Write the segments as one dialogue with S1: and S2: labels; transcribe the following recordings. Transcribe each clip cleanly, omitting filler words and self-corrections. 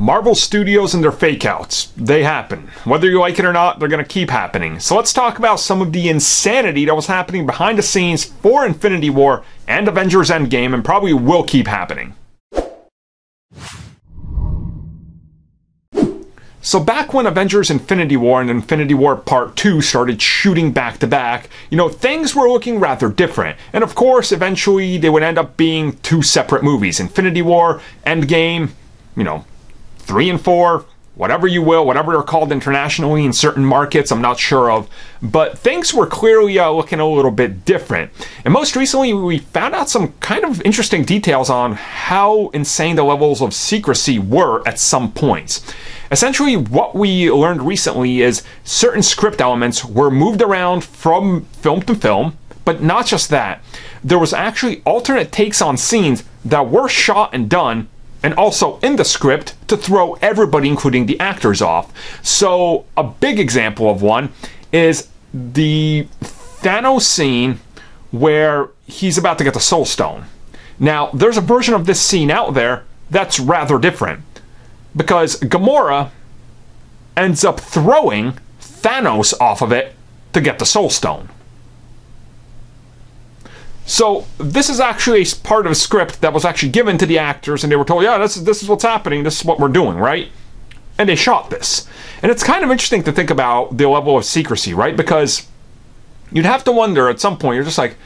S1: Marvel Studios and their fake outs. They happen. Whether you like it or not, they're going to keep happening. So let's talk about some of the insanity that was happening behind the scenes for Infinity War and Avengers Endgame, and probably will keep happening. So back when Avengers Infinity War and Infinity War Part 2 started shooting back to back, things were looking rather different. And of course, eventually they would end up being two separate movies. Infinity War, Endgame, 3 and 4, whatever you will, whatever they're called internationally in certain markets, I'm not sure of. But things were clearly looking a little bit different. And most recently, we found out some kind of interesting details on how insane the levels of secrecy were at some points. Essentially, what we learned recently is certain script elements were moved around from film to film, but not just that. There was actually alternate takes on scenes that were shot and done, and also in the script, to throw everybody, including the actors, off. So a big example of one is the Thanos scene where he's about to get the Soul Stone. Now, there's a version of this scene out there that's rather different, because Gamora ends up throwing Thanos off of it to get the Soul Stone. So this is actually a part of a script that was actually given to the actors, and they were told, yeah, this is what's happening, this is what we're doing, right? And they shot this. And it's kind of interesting to think about the level of secrecy, right? Because you'd have to wonder at some point, you're just like,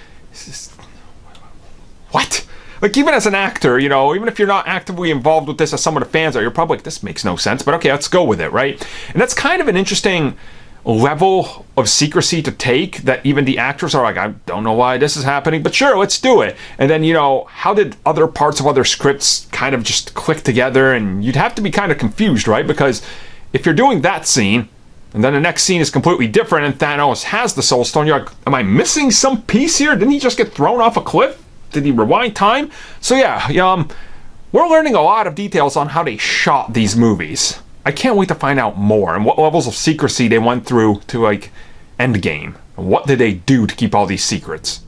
S1: what? Like, even as an actor, even if you're not actively involved with this as some of the fans are, you're probably like, this makes no sense, but okay, let's go with it, right? And that's kind of an interesting level of secrecy to take, that even the actors are like, I don't know why this is happening, but sure, let's do it. And then, how did other parts of other scripts kind of just click together? And you'd have to be kind of confused, right? Because if you're doing that scene, and then the next scene is completely different, and Thanos has the Soul Stone, you're like, am I missing some piece here? Didn't he just get thrown off a cliff? Did he rewind time? So yeah, we're learning a lot of details on how they shot these movies. I can't wait to find out more, and what levels of secrecy they went through to, Endgame. And what did they do to keep all these secrets?